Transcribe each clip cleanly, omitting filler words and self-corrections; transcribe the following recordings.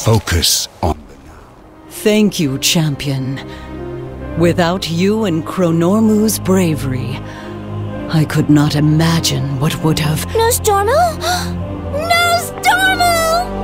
Focus on the now. Thank you, champion. Without you and Chronormu's bravery, I could not imagine what would have— Nosdormu? Nosdormu!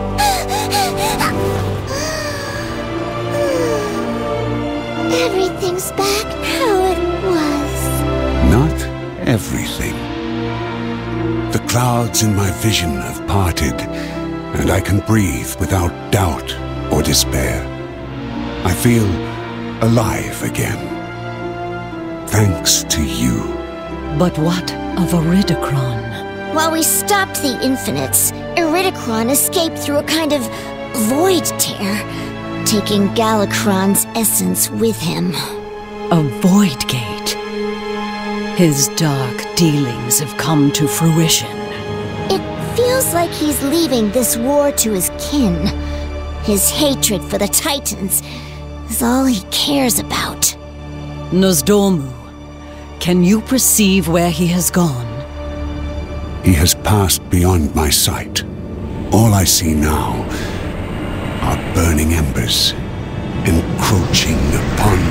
Everything's back how it was. Not everything. The clouds in my vision have parted, and I can breathe without doubt or despair. I feel alive again. Thanks to you. But what of Iridikron? While we stopped the Infinites, Iridikron escaped through a kind of void tear, taking Galakrond's essence with him. A void gate. His dark dealings have come to fruition. It feels like he's leaving this war to his kin. His hatred for the Titans is all he cares about. Nosdormu, can you perceive where he has gone? He has passed beyond my sight. All I see now are burning embers encroaching upon...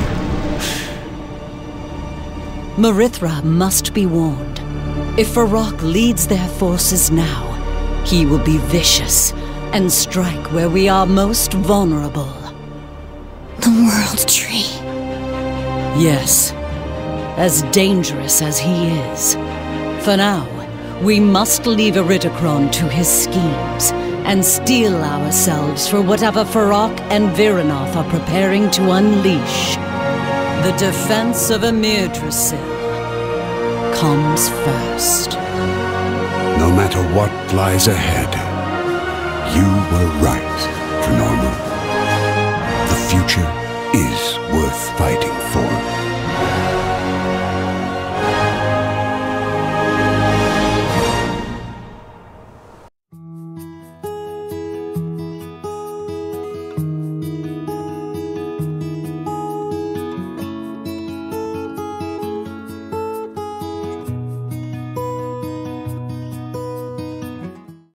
Marithra must be warned. If Varrock leads their forces now, he will be vicious and strike where we are most vulnerable. The World Tree. Yes, as dangerous as he is. For now, we must leave Iridikron to his schemes and steel ourselves for whatever Varrock and Vyranoth are preparing to unleash. The defense of Emir Drasil comes first. No matter what lies ahead, you were right, Chronormu. The future is worth fighting for.